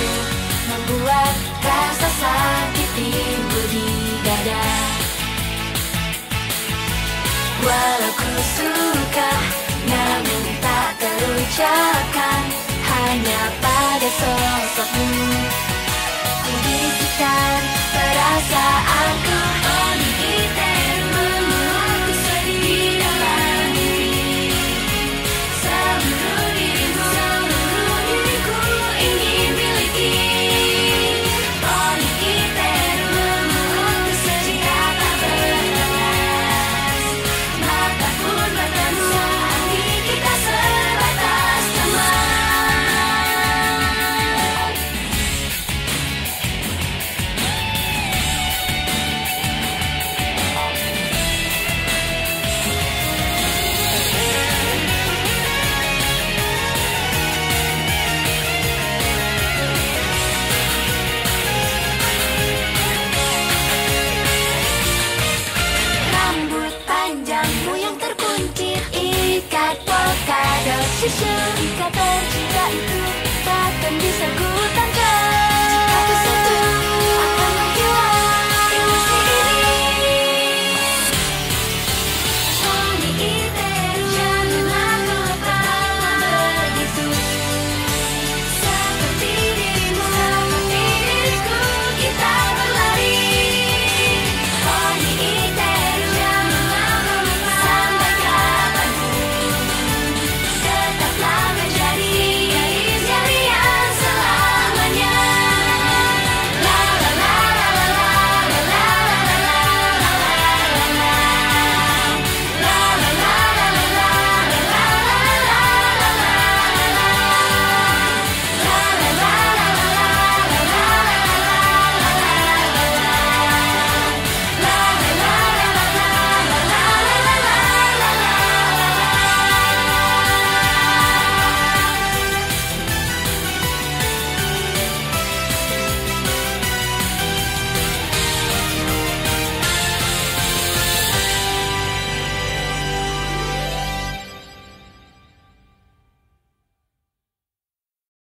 itu membuat rasa sakit timbul di dada. Walau ku suka, namun tak terucapkan, hanya pada sosokmu ku bisikan perasaanku. Oh Nikiteru, ku sedih di dalam diri. Seluruh diriku ingin miliki. Oh Nikiteru, ku secinta tak berbatas. Mata pun bertemu, hati kita sebatas teman. Rambut panjangmu yang terkunci, ikat polkadot susu, ikatan cinta itu takkan bisa ku